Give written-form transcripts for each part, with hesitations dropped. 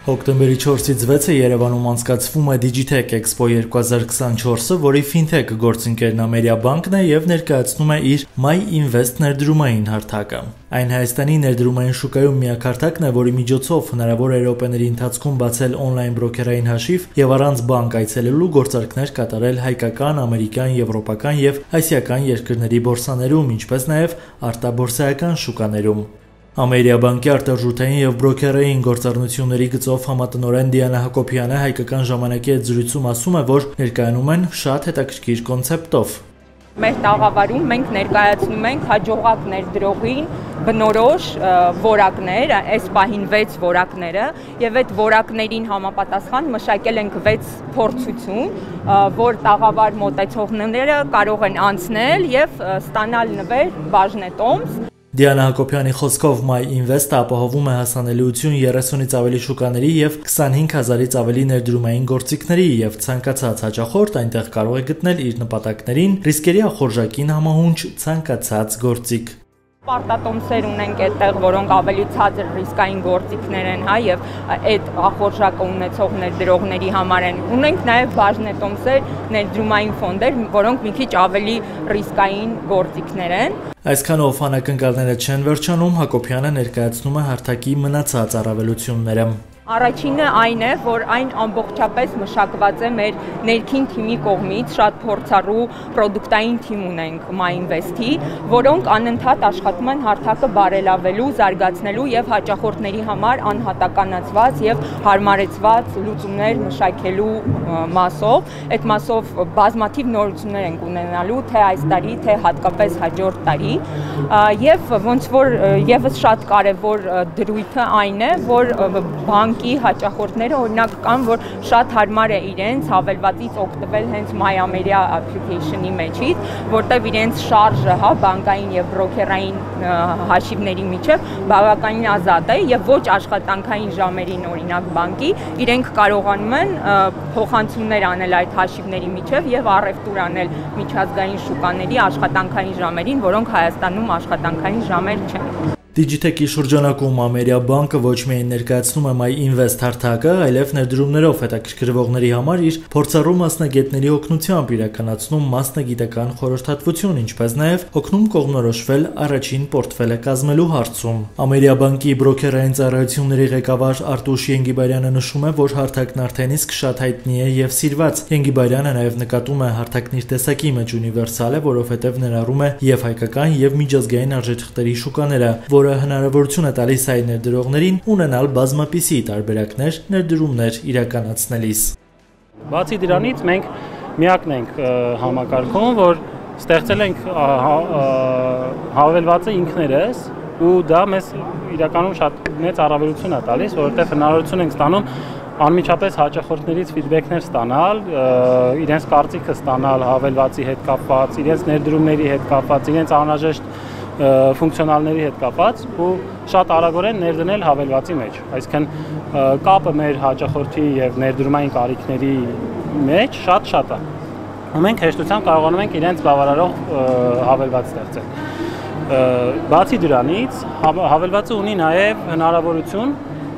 Հոկտեմբերի 4-ից 6-ը Երևանում անցկացվում է Digitech Expo 2024-ը, որի FinTech գործընկերն Ամերիաբանկն է և ներկայացնում է իր My Invest ներդրումային հարթակը։ Այն Հայաստանի ներդրումային շուկայում միակ հարթակն է, որի միջոցով հնարավոր է րոպեների ընթացքում բացել օնլայն բրոքերային հաշիվ և առանց բանկ այցելելու գործարքներ կատարել հայկական, ամերիկյան, եվրոպական և ասիական երկրների բորսաներում, ինչպես նաև արտաբորսայական շուկաներում։ Ամերիաբանկի արտարժութային և բրոքերային գործառնությունների գծով համատնօրեն Դիանա Հակոբյանը Հայկական ժամանակի հետ զրույցում ասում է, որ ներկայանում են շատ հետաքրքիր կոնցեպտով։ Մեր տաղավարում մենք ներկայացնում ենք հաջողակ ներդրողին բնորոշ որակներ, այս պահին 6 որակները, եւ այդ որակներին համապատասխան մշակել ենք 6 փորձություն, որ տաղավար մոտեցողները կարող են անցնել եւ ստանալ նվեր բաժնետոմս։ Դիանա Հակոբյանի խոսքով My Invest-ը ապահովում է հասանելիություն 30-ից ավելի շուկաների և 25,000-ից ավելի ներդրումային գործիքների և ցանկացած հաճախորդ այնտեղ կարող է գտնել իր նպատակներին, ռիսկերի ախորժակին համահունչ ցանկացած գործիք։ Պարտատոմսեր ունենք այդտեղ, որոնք ավելի ցածր ռիսկային գործիքներ են, եւ այդ ախորժակը ունեցող ներդրողների համար են։ Ունենք նաև բաժնետոմսեր, ներդրումային ֆոնդեր, որոնք մի քիչ ավելի ռիսկային գործիքներ են։ Այսքանով անակնկալները չեն վերջանում, Հակոբյանը ներկայացնում է հարթակի մնացած առավելությունները։ Առաջինը այն է, որ այն ամբողջապես մշակված է մեր ներքին թիմի կողմից, շատ փորձառու պրոդուկտային թիմ ունենք My Invest-ի, որոնք անընդհատ աշխատում են հարթակը բարելավելու, զարգացնելու եւ հաճախորդների համար անհատականացված եւ հարմարեցված լուծումներ մշակելու մասով։ Այդ մասով բազմաթիվ նորություններ ենք ունենալու թե այս տարի, թե հատկապես հաջորդ տարի, եւ ոնց որ եւս շատ կարեւոր դրույթը այն է, որ բանկի հաճախորդները օրինակ կան, որ շատ հարմար է իրենց հավելվածից օգտվել հենց My Ameria application-ի մեջից, որտեղ իրենց շարժը, բանկային եւ բրոքերային հաշիվների միջև բավականին ազատ է եւ ոչ աշխատանքային ժամերին օրինակ բանկի իրենք կարողանում են փոխանցումներ անել այդ հաշիվների միջև եւ առևտուր անել միջազգային շուկաների աշխատանքային ժամերին, որոնք Հայաստանում աշխատանքային ժամեր չեն։ Digitech-ի շրջանակում Ամերիաբանկը ոչ միայն ներկայացնում է My Invest հարթակը, այլև ներդրումներով հետաքրքրվողների համար իր փորձառու մասնագետների օգնությամբ իրականացնում մասնագիտական խորհրդատվություն, ինչպես նաև օգնում կողմնորոշվել առաջին պորտֆելը կազմելու հարցում։ Ամերիաբանկի բրոքերային ծառայությունների ղեկավար Արտուշ Ենգիբարյանը նշում է, որ հարթակն արդեն իսկ շատ հայտնի է եւ սիրված։ Ենգիբարյանը նաև նկատում է հարթակն իր տեսակի մեջ ունիվերսալ է, որովհետեւ ներառում է եւ հայկական եւ միջազգային արժեթղթերի շուկաները, որը հնարավորություն է տալիս այլ ներդրողներին ունենալ բազմապիսի տարբերակներ ներդրումներ իրականացնելիս։ Բացի դրանից մենք միակն ենք համակարգում, որ ստեղծել ենք հավելվածը ինքներս ու դա մեզ իրականում շատ մեծ առավելություն է տալիս, որովհետև հնարավորություն ենք ստանում անմիջապես հաճախորդներից ֆիդբեքներ ստանալ, իրենց կարծիքը ստանալ հավելվածի հետ կապված, իրենց ներդրումների հետ կապված, իրենց անհրաժեշտ ֆունկցիոնալների հետ կապված ու շատ արագորեն ներդնել հավելվածի մեջ, այսինքն կապը մեր հաճախորդի եւ ներդրումային կարիքների մեջ շատ է։ Ու մենք հեշտությամբ կարողանում ենք իրենց բավարարող հավելված ստեղծել։ Բացի դրանից հավելվածը ունի նաեւ հնարավորություն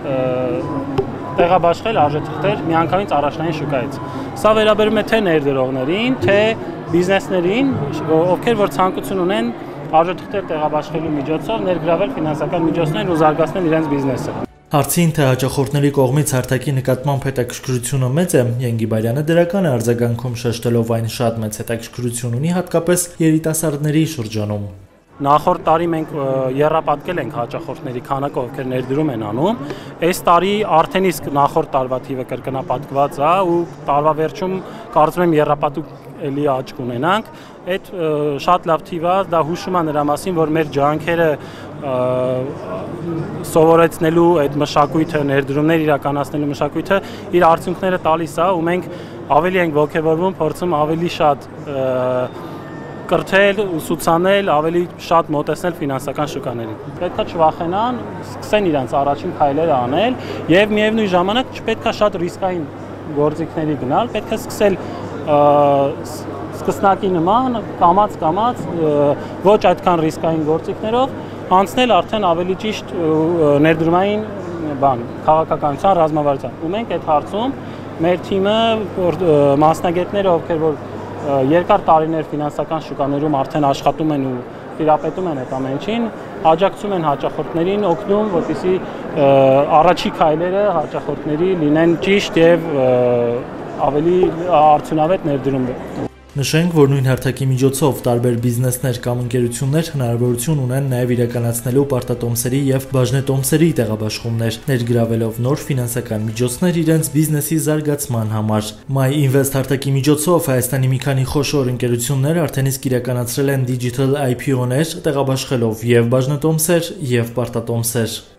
տեղաբաշխել արժեթղթեր միանգամից առաջնային շուկայից։ Սա վերաբերում է թե ներդրողներին, թե բիզնեսներին, ովքեր որ ցանկություն ունեն արժեթղթեր տեղաբաշխելու միջոցով ներգրավել ֆինանսական միջոցներ ու զարգացնել իրենց բիզնեսը։ Հարցին թե հաճախորդների կողմից հարթակի նկատմամբ հետաքրքրությունը մեծ է, Ենգիբարյանը դրական է արձագանքում, շեշտելով այն շատ մեծ հետաքրքրություն ունի հատկապես երիտասարդների շրջանում։ Նախորդ տարի մենք եռապատկել ենք հաճախորդների քանակը, ովքեր ներդրում են անում։ Այս տարի արդեն իսկ նախորդ տարվա թիվը կրկնապատկված է ու տարվա վերջում կարծում եմ եռապատուկ էլի աճ կունենանք։ Այդ շատ լավ թիվ է, դա հուշում է նրա մասին, որ մեր ջանքերը սովորեցնելու այդ մշակույթը, ներդրումներ իրականացնելու մշակույթը իր արդյունքները տալիս է ու մենք ավելի ենք ոգևորվում, փորձում ավելի շատ կրթել, ուսուցանել, ավելի շատ մոտեցնել ֆինանսական շուկաներին։ Պետք է չվախենան, սկսեն իրենց առաջին քայլերը անել եւ միևնույն ժամանակ չպետք է շատ ռիսկային գործիքների գնալ, պետք է սկսել սկսնակի նման, կամաց, ոչ այդքան ռիսկային գործիքներով անցնել արդեն ավելի ճիշտ ներդրումային քաղաքականության ռազմավարության։ Ու մենք այդ հարցում մեր թիմը մասնագետները, ովքեր որ երկար տարիներ ֆինանսական շուկաներում արդեն աշխատում են ու տիրապետում են այդ ամեն ինչին, աջակցում են հաճախորդներին, օգնում, որպեսզի առաջի քայլերը հաճախորդների լինեն ճիշտ եւ ավելի արդյունավետ ներդրում։ Նշենք, որ նույն հարթակի միջոցով տարբեր բիզնեսներ կամ ընկերություններ հնարավորություն ունեն նաև իրականացնելու պարտատոմսերի եւ բաժնետոմսերի տեղաբաշխումներ, ներգրավելով նոր ֆինանսական միջոցներ իրենց բիզնեսի զարգացման համար։ My Invest հարթակի միջոցով Հայաստանի մի քանի խոշոր ընկերություններ արդեն իսկ իրականացրել են digital IPO-ներ, տեղաբաշխելով եւ բաժնետոմսեր եւ պարտատոմսեր։